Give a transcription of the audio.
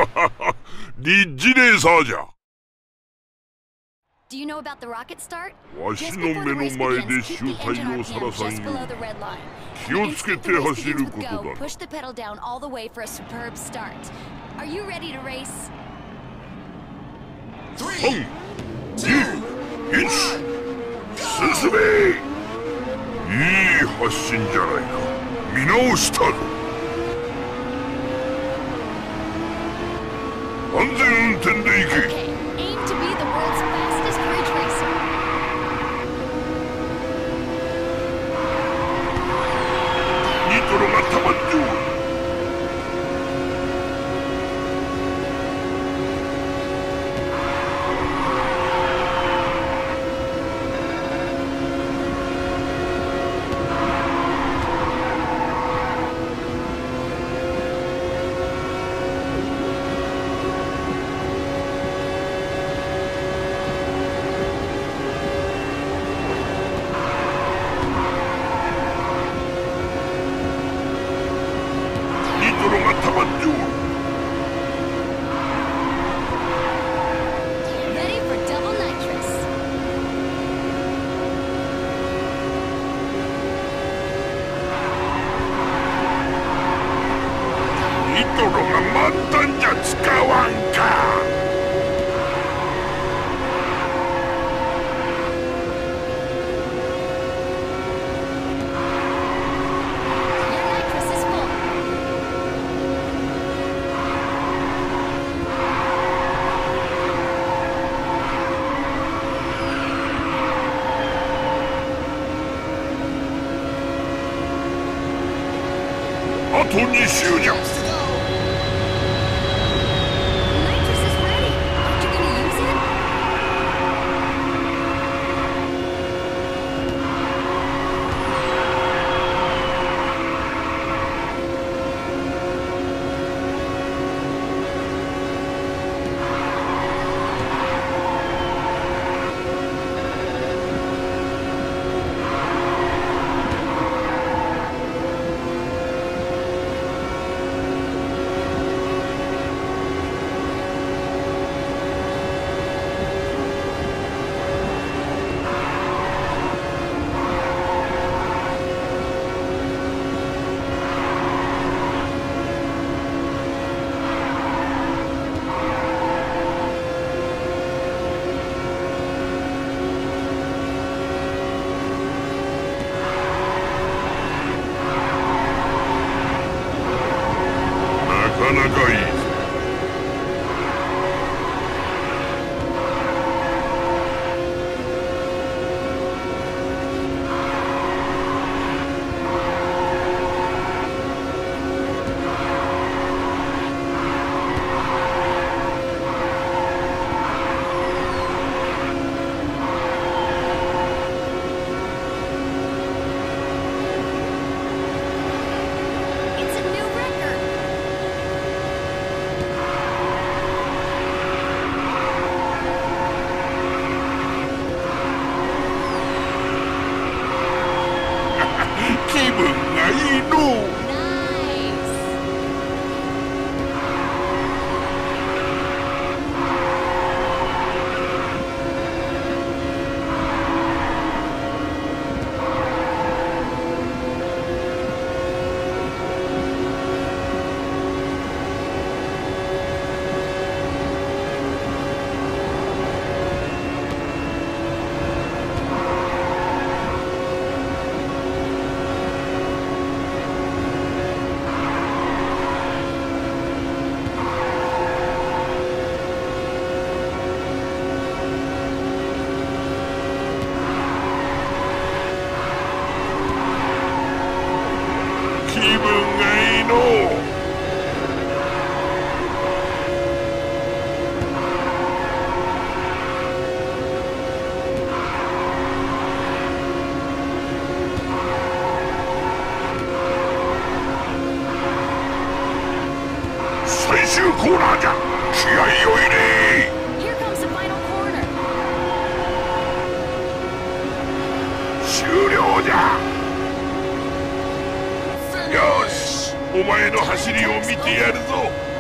リッジレーサーじゃ。 Do you know about the rocket start? わしの目の前で醜態をさらさんよう気をつけて走ることだ。 Push the pedal down all the way for a superb start. Are you ready to race? 3、2、1、進め。いい発進じゃないか。見直したぞ。安全運転で行け。 Okay, aim to be the world's fastest bridge racer. ニトロがたまっておる。 Ready for double nitrous. ニトロが満タンじゃ使わんか。 Your nitrous is full. あと2周じゃ。 Nitrous is ready. Aren't you gonna use it? なかなかいいぞ。 It's a new record. 気分がいいのう。 Nice. 気分がいいのう。 最終コーナーじゃ。気合いを入れ。 Here comes the final corner. 終了じゃ。よし、お前の走りを見てやるぞ。